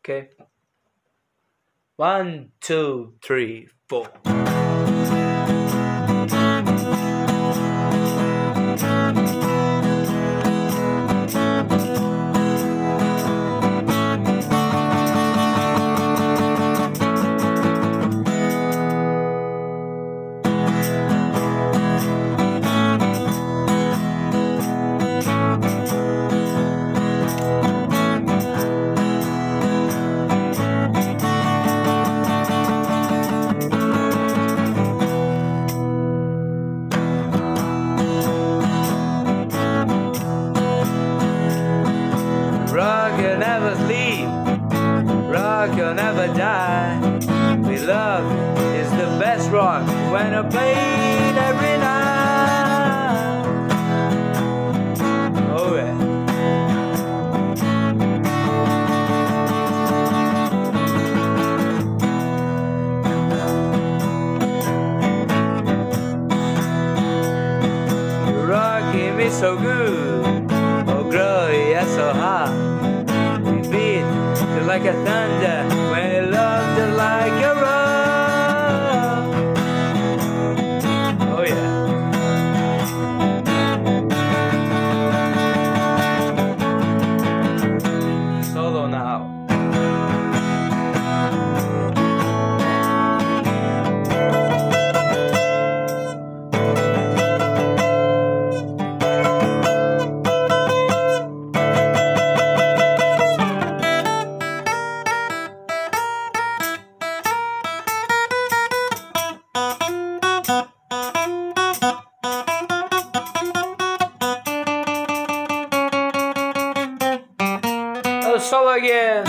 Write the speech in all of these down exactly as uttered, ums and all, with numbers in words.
Okay. One, two, three, four. Rock will never sleep, rock will never die. We love is the best rock when I play it every night. Oh yeah. You're rocking me so good, oh girl, yeah, so hot. We beat just like a thunder when you love just like a rock. Oh yeah. Solo now. Oh, solo again.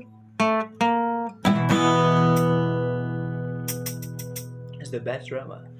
It's the best drama.